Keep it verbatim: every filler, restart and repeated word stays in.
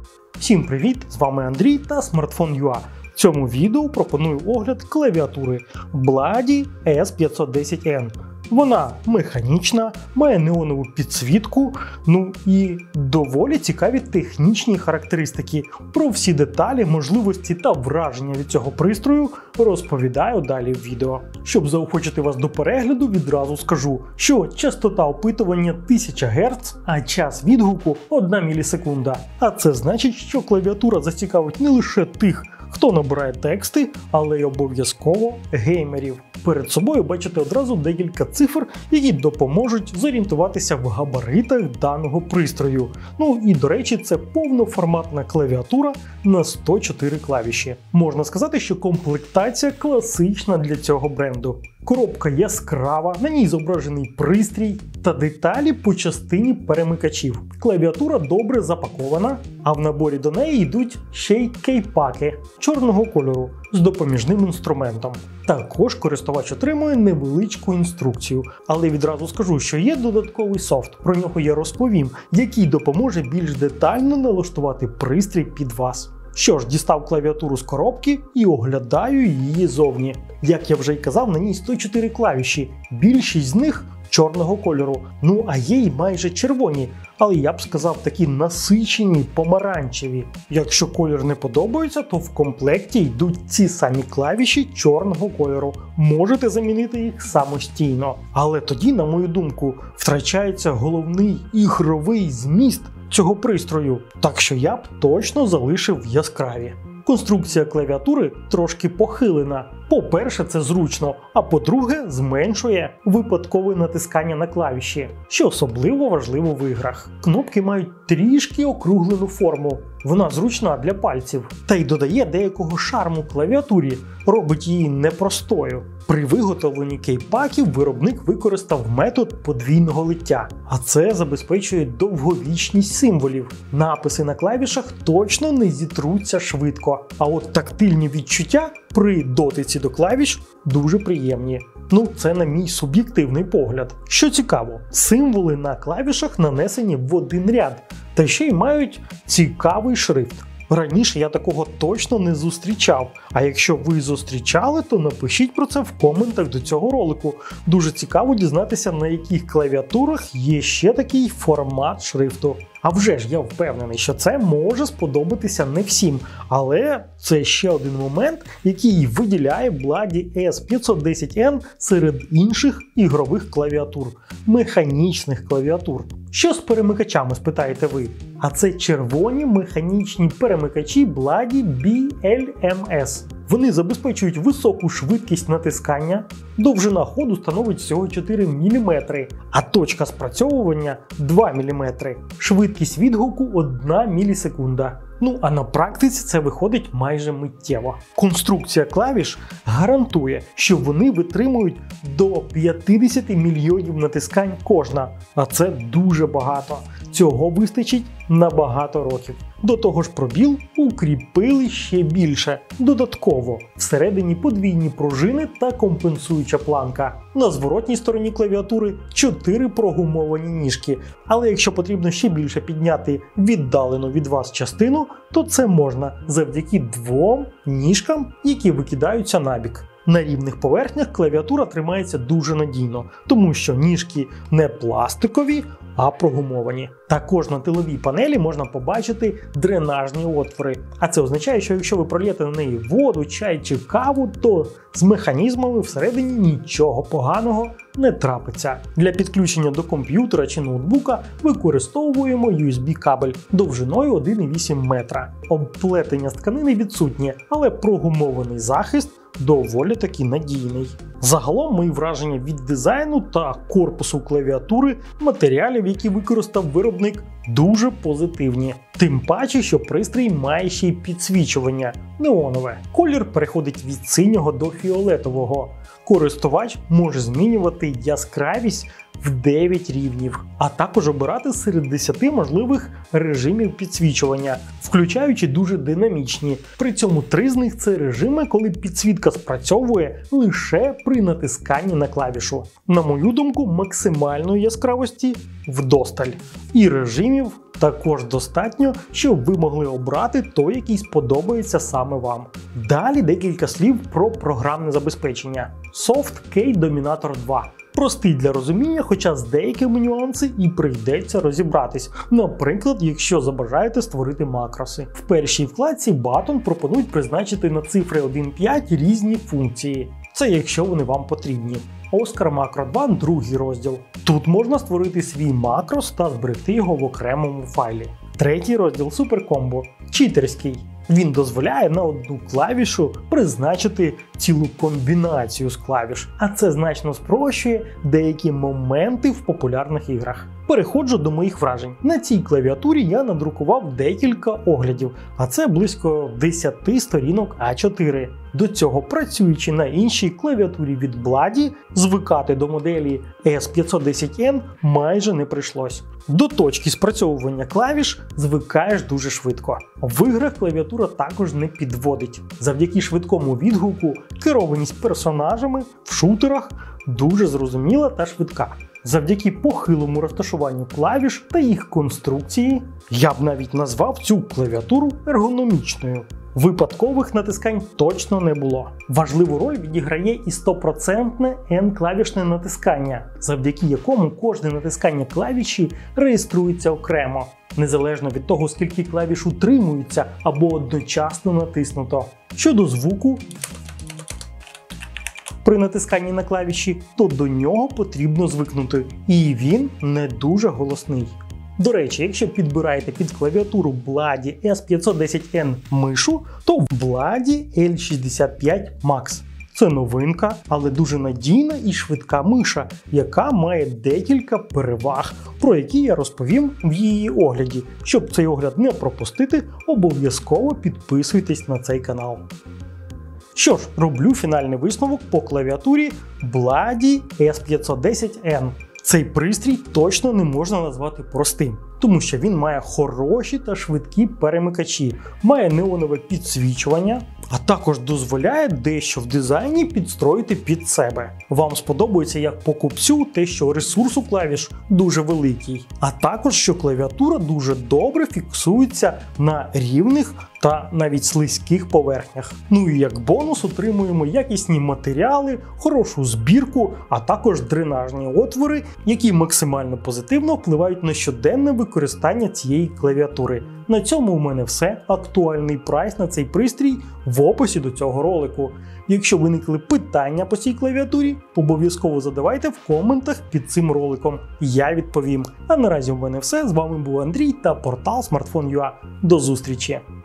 Всім привіт! З вами Андрій та смартфон точка ю а. В цьому відео пропоную огляд клавіатури Blady ес п'ятсот десять ен. Вона механічна, має неонову підсвітку, ну і доволі цікаві технічні характеристики. Про всі деталі, можливості та враження від цього пристрою розповідаю далі в відео. Щоб заохочити вас до перегляду, відразу скажу, що частота опитування тисяча герц, а час відгуку одна мілісекунда. А це значить, що клавіатура зацікавить не лише тих, хто набирає тексти, але й обов'язково геймерів. Перед собою бачите одразу декілька цифр, які допоможуть зорієнтуватися в габаритах даного пристрою. Ну і до речі, це повноформатна клавіатура на сто чотири клавіші. Можна сказати, що комплектація класична для цього бренду. Коробка яскрава, на ній зображений пристрій та деталі по частині перемикачів. Клавіатура добре запакована, а в наборі до неї йдуть ще й кейпаки чорного кольору з допоміжним інструментом. Також користувач отримує невеличку інструкцію, але відразу скажу, що є додатковий софт, про нього я розповім, який допоможе більш детально налаштувати пристрій під вас. Що ж, дістав клавіатуру з коробки і оглядаю її зовні. Як я вже й казав, на ній сто чотири клавіші, більшість з них чорного кольору, ну а є й майже червоні, але я б сказав такі насичені помаранчеві. Якщо колір не подобається, то в комплекті йдуть ці самі клавіші чорного кольору. Можете замінити їх самостійно. Але тоді, на мою думку, втрачається головний ігровий зміст цього пристрою, так що я б точно залишив яскраві. Конструкція клавіатури трошки похилена. По-перше, це зручно, а по-друге, зменшує випадкове натискання на клавіші, що особливо важливо в іграх. Кнопки мають трішки округлену форму. Вона зручна для пальців, та й додає деякого шарму клавіатурі, робить її непростою. При виготовленні кейпаків виробник використав метод подвійного лиття, а це забезпечує довговічність символів. Написи на клавішах точно не зітруться швидко, а от тактильні відчуття при дотиці до клавіш дуже приємні. Ну, це на мій суб'єктивний погляд. Що цікаво, символи на клавішах нанесені в один ряд, та ще й мають цікавий шрифт. Раніше я такого точно не зустрічав, а якщо ви зустрічали, то напишіть про це в коментах до цього ролику. Дуже цікаво дізнатися, на яких клавіатурах є ще такий формат шрифту. А вже ж я впевнений, що це може сподобатися не всім, але це ще один момент, який виділяє Blady ес п'ятсот десять ен серед інших ігрових клавіатур, механічних клавіатур. Що з перемикачами, спитаєте ви? А це червоні механічні перемикачі Blady бі ел ем ес. Вони забезпечують високу швидкість натискання, довжина ходу становить всього чотири міліметри, а точка спрацьовування два міліметри. Швидкість відгуку одна мілісекунда. Ну а на практиці це виходить майже миттєво. Конструкція клавіш гарантує, що вони витримують до п'ятдесят мільйонів натискань кожна, а це дуже багато. Цього вистачить на багато років. До того ж пробіл укріпили ще більше. Додатково, всередині подвійні пружини та компенсуюча планка. На зворотній стороні клавіатури чотири прогумовані ніжки. Але якщо потрібно ще більше підняти віддалену від вас частину, то це можна завдяки двом ніжкам, які викидаються набік. На рівних поверхнях клавіатура тримається дуже надійно, тому що ніжки не пластикові, а прогумовані. Також на тиловій панелі можна побачити дренажні отвори. А це означає, що якщо ви прольєте на неї воду, чай чи каву, то з механізмами всередині нічого поганого не трапиться. Для підключення до комп'ютера чи ноутбука використовуємо ю ес бі кабель довжиною один і вісім метра. Обплетення з тканини відсутнє, але прогумований захист доволі таки надійний. Загалом мої враження від дизайну та корпусу клавіатури, матеріалів, які використав виробник, дуже позитивні. Тим паче, що пристрій має ще й підсвічування неонове. Колір переходить від синього до фіолетового. Користувач може змінювати яскравість в дев'ять рівнів, а також обирати серед десяти можливих режимів підсвічування. В включаючи дуже динамічні. При цьому три з них це режими, коли підсвітка спрацьовує лише при натисканні на клавішу. На мою думку, максимальної яскравості вдосталь. І режимів також достатньо, щоб ви могли обрати той, який сподобається саме вам. Далі декілька слів про програмне забезпечення. SoftKey Dominator два. Простий для розуміння, хоча з деякими нюанси і прийдеться розібратись. Наприклад, якщо забажаєте створити макроси. В першій вкладці Button пропонують призначити на цифри один п'ять різні функції. Це якщо вони вам потрібні. Oscar Macro два – другий розділ. Тут можна створити свій макрос та зберегти його в окремому файлі. Третій розділ Super Combo – читерський. Він дозволяє на одну клавішу призначити цілу комбінацію з клавіш, а це значно спрощує деякі моменти в популярних іграх. Переходжу до моїх вражень. На цій клавіатурі я надрукував декілька оглядів, а це близько десяти сторінок а чотири. До цього, працюючи на іншій клавіатурі від Bloody, звикати до моделі ес п'ятсот десять ен майже не прийшлось. До точки спрацьовування клавіш звикаєш дуже швидко. В іграх клавіатура також не підводить. Завдяки швидкому відгуку керованість персонажами в шутерах дуже зрозуміла та швидка. Завдяки похилому розташуванню клавіш та їх конструкції, я б навіть назвав цю клавіатуру ергономічною. Випадкових натискань точно не було. Важливу роль відіграє і стопроцентне N-клавішне натискання, завдяки якому кожне натискання клавіші реєструється окремо, незалежно від того, скільки клавіш утримуються або одночасно натиснуто. Щодо звуку, при натисканні на клавіші, то до нього потрібно звикнути, і він не дуже голосний. До речі, якщо підбираєте під клавіатуру Bloody ес п'ятсот десять ен мишу, то в Bloody ель шістдесят п'ять Max. Це новинка, але дуже надійна і швидка миша, яка має декілька переваг, про які я розповім в її огляді. Щоб цей огляд не пропустити, обов'язково підписуйтесь на цей канал. Що ж, роблю фінальний висновок по клавіатурі Bloody ес п'ятсот десять ен. Цей пристрій точно не можна назвати простим, тому що він має хороші та швидкі перемикачі, має неонове підсвічування, а також дозволяє дещо в дизайні підстроїти під себе. Вам сподобається як покупцю те, що ресурс у клавіш дуже великий, а також що клавіатура дуже добре фіксується на рівних та навіть слизьких поверхнях. Ну і як бонус отримуємо якісні матеріали, хорошу збірку, а також дренажні отвори, які максимально позитивно впливають на щоденне використання цієї клавіатури. На цьому у мене все. Актуальний прайс на цей пристрій в описі до цього ролику. Якщо виникли питання по цій клавіатурі, обов'язково задавайте в коментах під цим роликом. Я відповім. А наразі у мене все. З вами був Андрій та портал смартфон крапка ю а. До зустрічі!